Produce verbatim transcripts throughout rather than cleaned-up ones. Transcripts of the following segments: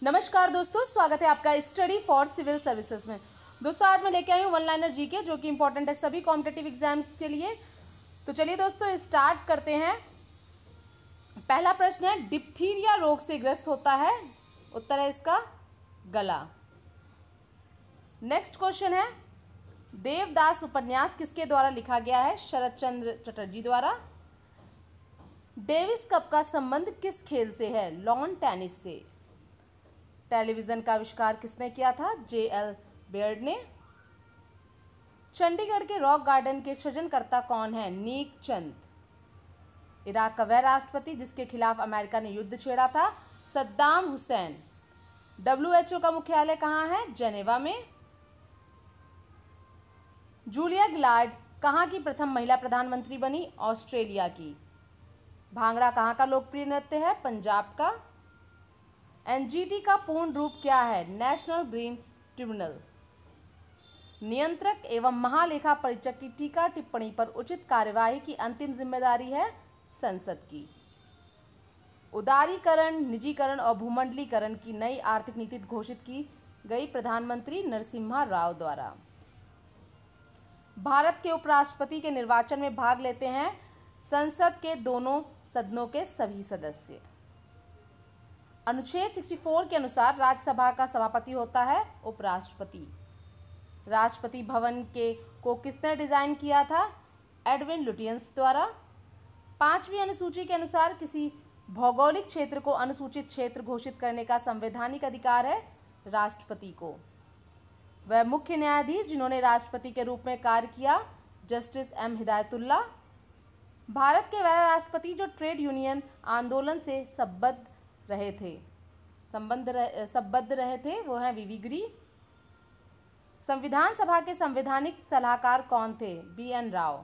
नमस्कार दोस्तों, स्वागत है आपका स्टडी फॉर सिविल सर्विसेज में। दोस्तों आज मैं लेके आई हूँ वन लाइनर जीके जो कि इंपॉर्टेंट है सभी कॉम्पिटिटिव एग्जाम्स के लिए। तो चलिए दोस्तों स्टार्ट करते हैं। पहला प्रश्न है, डिप्थीरिया रोग से ग्रस्त होता है? उत्तर है इसका गला। नेक्स्ट क्वेश्चन है, देवदास उपन्यास किसके द्वारा लिखा गया है? शरद चंद्र चटर्जी द्वारा। डेविस कप का संबंध किस खेल से है? लॉन टेनिस से। टेलीविजन का आविष्कार किसने किया था? जे एल बेयर्ड ने। चंडीगढ़ के रॉक गार्डन के सृजनकर्ता कौन है? नीक चंद। इराक का वह राष्ट्रपति जिसके खिलाफ अमेरिका ने युद्ध छेड़ा था? Saddam Hussein. W H O का मुख्यालय कहाँ है? जेनेवा में। जूलिया गिलार्ड कहाँ की प्रथम महिला प्रधानमंत्री बनी? ऑस्ट्रेलिया की। भांगड़ा कहाँ का लोकप्रिय नृत्य है? पंजाब का। एन जी टी का पूर्ण रूप क्या है? National green tribunal. नियंत्रक एवं महालेखा परीक्षक की टीका टिप्पणी पर उचित कार्यवाही की अंतिम जिम्मेदारी है संसद की। उदारीकरण, निजीकरण और भूमंडलीकरण की नई आर्थिक नीति घोषित की गई प्रधानमंत्री नरसिम्हा राव द्वारा। भारत के उपराष्ट्रपति के निर्वाचन में भाग लेते हैं संसद के दोनों सदनों के सभी सदस्य। अनुच्छेद चौंसठ के अनुसार राज्यसभा का सभापति होता है उपराष्ट्रपति। राष्ट्रपति भवन के को किसने डिजाइन किया था? एडविन लुटियंस द्वारा। पांचवी अनुसूची के अनुसार किसी भौगोलिक क्षेत्र को अनुसूचित क्षेत्र घोषित करने का संवैधानिक अधिकार है राष्ट्रपति को। वह मुख्य न्यायाधीश जिन्होंने राष्ट्रपति के रूप में कार्य किया, जस्टिस एम हिदायतुल्ला। भारत के वह राष्ट्रपति जो ट्रेड यूनियन आंदोलन से संबद्ध रहे थे संबंध रह, संबद्ध रहे थे वो हैं वी वी गिरी। संविधान सभा के संवैधानिक सलाहकार कौन थे? B N Rao.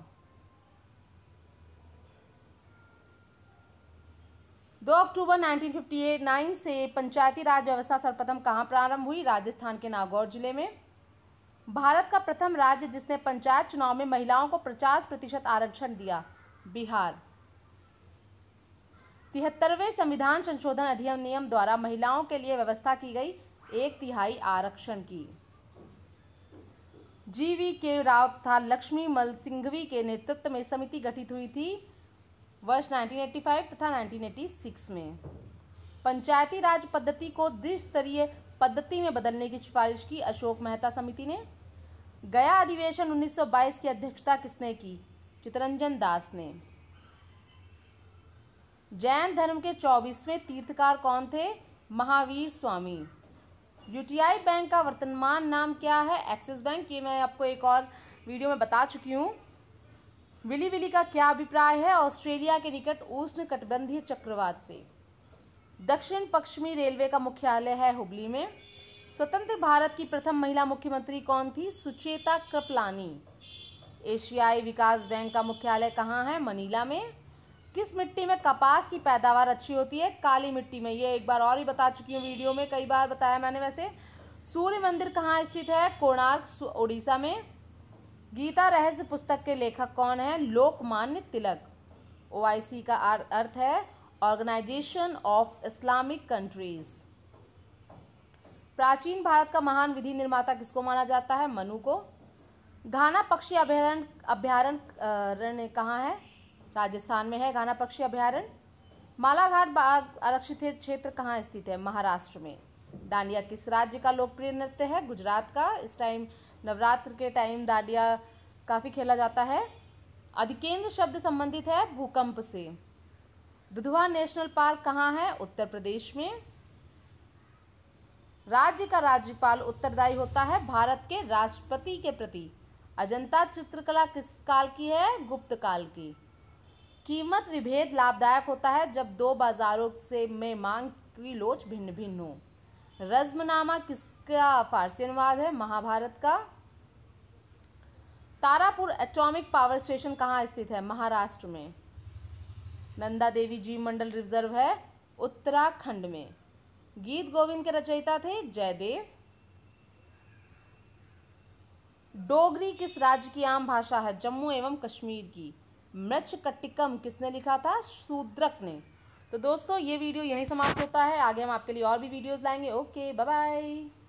दो अक्टूबर उन्नीस सौ उनसठ से पंचायती राज व्यवस्था सर्वप्रथम कहाँ प्रारंभ हुई? राजस्थान के नागौर जिले में। भारत का प्रथम राज्य जिसने पंचायत चुनाव में महिलाओं को पचास प्रतिशत आरक्षण दिया? बिहार। तिहत्तरवें संविधान संशोधन अधिनियम द्वारा महिलाओं के लिए व्यवस्था की गई एक तिहाई आरक्षण की। जी वी के राव तथा लक्ष्मी मल सिंघवी के नेतृत्व में समिति गठित हुई थी वर्ष उन्नीस सौ पचासी तथा उन्नीस सौ छियासी में। पंचायती राज पद्धति को द्विस्तरीय पद्धति में बदलने की सिफारिश की अशोक मेहता समिति ने। गया अधिवेशन उन्नीस सौ बाईस की अध्यक्षता किसने की? चितरंजन दास ने। जैन धर्म के चौबीसवें तीर्थकार कौन थे? महावीर स्वामी। यूटीआई बैंक का वर्तमान नाम क्या है? Axis Bank. ये मैं आपको एक और वीडियो में बता चुकी हूँ। विली विली का क्या अभिप्राय है? ऑस्ट्रेलिया के निकट उष्ण कटिबंधीय चक्रवात से। दक्षिण पश्चिमी रेलवे का मुख्यालय है हुबली में। स्वतंत्र भारत की प्रथम महिला मुख्यमंत्री कौन थी? सुचेता कृपलानी। एशियाई विकास बैंक का मुख्यालय कहाँ है? मनीला में। किस मिट्टी में कपास की पैदावार अच्छी होती है? काली मिट्टी में। ये एक बार और ही बता चुकी हूँ वीडियो में, कई बार बताया मैंने। वैसे सूर्य मंदिर कहाँ स्थित है? कोणार्क ओडिशा में। गीता रहस्य पुस्तक के लेखक कौन है? लोकमान्य तिलक। ओ आई सी का अर्थ है ऑर्गेनाइजेशन ऑफ इस्लामिक कंट्रीज। प्राचीन भारत का महान विधि निर्माता किसको माना जाता है? मनु को। घाना पक्षी अभयारण्य अभयारण्य कहाँ है? राजस्थान में है घाना पक्षी अभयारण्य। मालाघाट बाघ आरक्षित क्षेत्र कहाँ स्थित है? महाराष्ट्र में। डांडिया किस राज्य का लोकप्रिय नृत्य है? गुजरात का। इस टाइम नवरात्र के टाइम डांडिया काफ़ी खेला जाता है। अधिकेंद्र शब्द संबंधित है भूकंप से। दुधवा नेशनल पार्क कहाँ है? उत्तर प्रदेश में। राज्य का राज्यपाल उत्तरदायी होता है भारत के राष्ट्रपति के प्रति। अजंता चित्रकला किस काल की है? गुप्त काल की। कीमत विभेद लाभदायक होता है जब दो बाजारों से में मांग की लोच भिन्न भिन्न हो। रज़्मनामा किसका फारसी अनुवाद है? महाभारत का। तारापुर एटॉमिक पावर स्टेशन कहाँ स्थित है? महाराष्ट्र में। नंदा देवी जीव मंडल रिजर्व है उत्तराखंड में। गीत गोविंद के रचयिता थे जयदेव। डोगरी किस राज्य की आम भाषा है? जम्मू एवं कश्मीर की। मृच्छकटिकम किसने लिखा था? शूद्रक ने। तो दोस्तों ये वीडियो यहीं समाप्त होता है, आगे हम आपके लिए और भी वीडियोज़ लाएंगे। Okay, bye bye.